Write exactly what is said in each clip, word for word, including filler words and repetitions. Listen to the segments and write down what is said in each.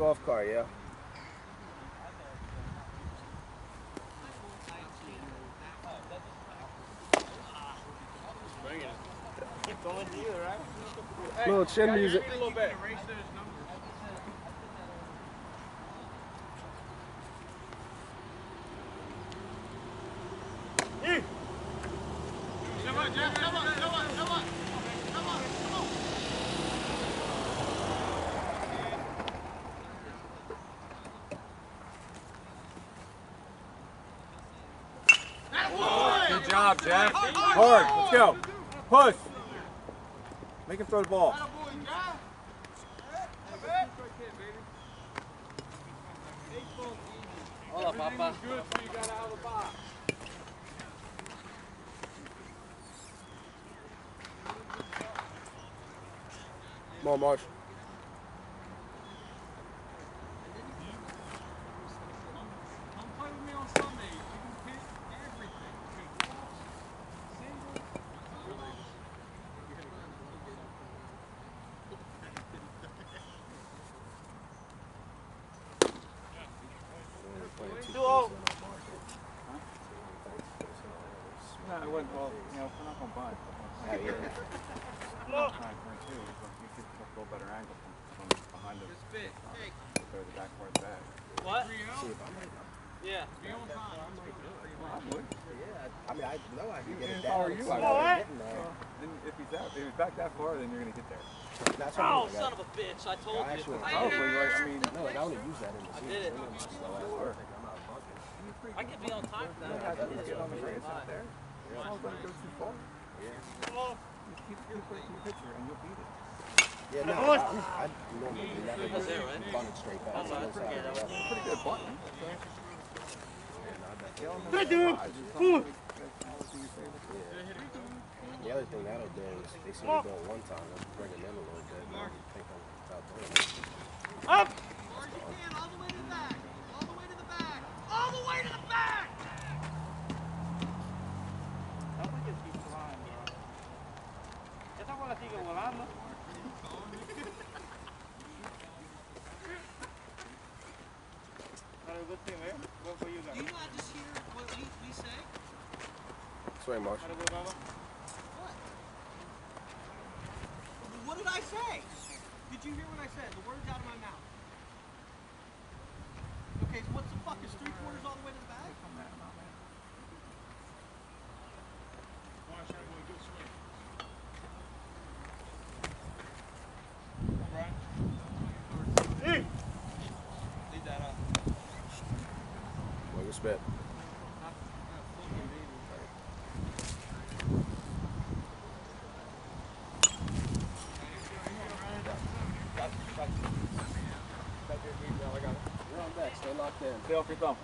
golf cart, yeah. Keep going to you, right? Hey, little chin music. A little bit. Come on, Jeff, come on, come on, come on. Come on, come on. Good job, Jeff. Hard. Let's go. Push. Make him throw the ball. Hola, Papa. Come on, Marsh. No, I wouldn't. Well, you know, we're not going to buy it. Yeah, yeah. Look. You could a little better angle from, from behind the, uh, the back part of the bag. What? Yeah. Well, I would. Yeah, I mean, I know I can get it If down. I were you, I so would. getting there. Then if he's out, if he's back that far, then you're going to get there. That's what Oh, I son of a bitch! I told I you. actually- I, Probably, like, I mean, No, like, I only use that in the I season. did it. I'm not slow ass. Sure. I'm not bucking. I can be on time for that. you have to get on the race out there. It's not going to go too far. Come on. You keep, keep putting the picture and you'll beat it. Yeah, no, I, I normally do that. That's it, right? Bunt it straight back. That's all right. Forget it. It's a pretty good button. Hey, dude. The other thing that'll do is they see me do it one time, they'll bring them in a little bit. And I think I'm about doing it. Up! Hard as you can, all the way to the back. All the way to the back. All the way to the back! Esta bola sigue volando. Not a good thing, eh? Good for you guys. Do you not just hear what we, we say? Swing, Marsh. Not a good mama. What? What did I say? Did you hear what I said? The words out of my mouth. Okay, so what's the fuck? Is three quarters all the way to the back? Leave that up. Like a spit. You're on deck. Stay locked in. Stay off your thumb.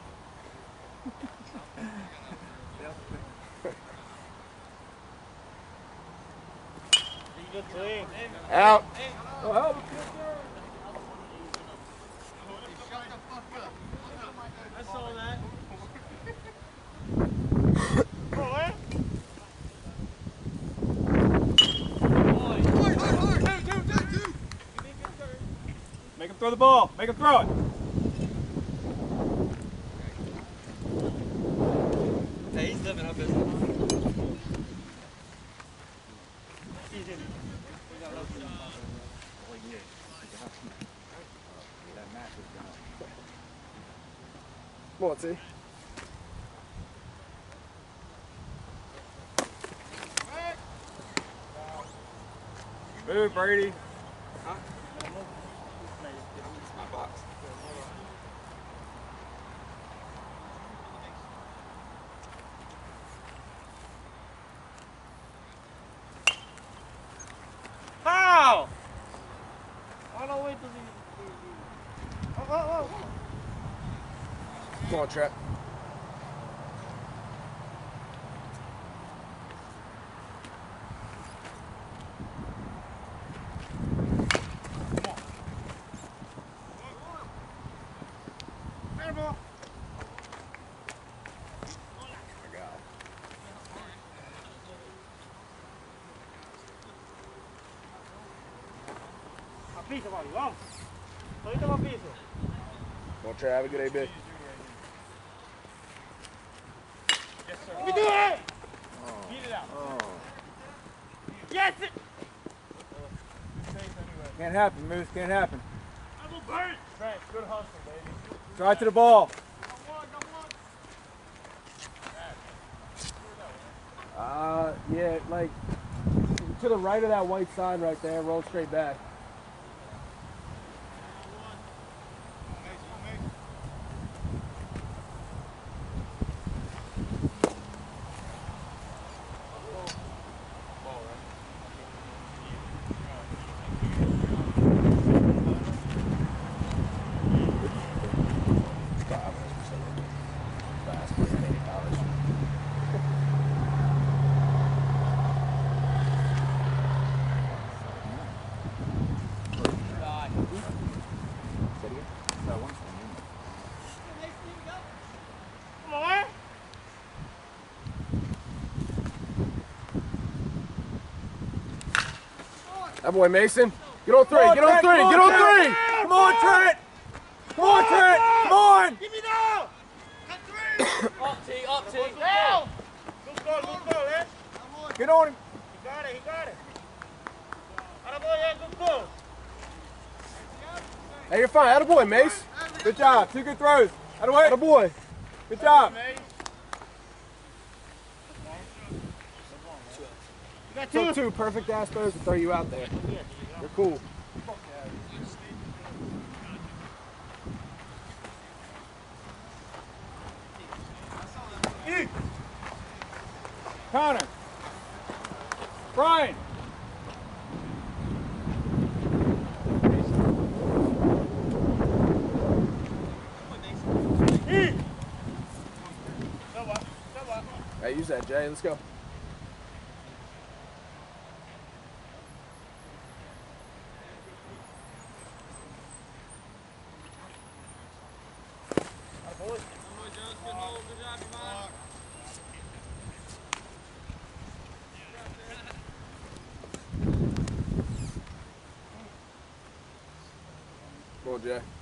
Good swing. Out. Oh, help. I saw that. Make him throw the ball. Make him throw it. Hey, he's living up his life. He's in. We got love for him. That match is gone. Come on, T. Move, Brady. Huh? My box. How? Why don't wait till the... Oh, oh, oh, oh. Come on, Trap. Apita, vale, vamos. Todito para piso. Come on, Trey, have a good A B. Yes, sir. We do it! Beat it out. Oh. Yes! It. Can't happen, Moose. Can't happen. I'm a bird! Right, good hustle, baby. Drive to the ball. Uh, yeah, like to the right of that white sign right there, roll straight back. Come on! That boy Mason. Get on three, get on three, get on three! Come on, Trent! Come on, Trent! Come on! Give me now! Cut three! Up T, up T. Down! Good goal, good goal, eh? Get on him. He got it, he got it. Atta boy, yeah, good goal. Hey, you're fine. Attaboy, Mace. Good job. Two good throws. Out of the way. Attaboy. Good job. You got Took two. two perfect ass throws to throw you out there. You're cool. Connor. Brian. Hey, use that, Jay. Let's go. Go, Jay.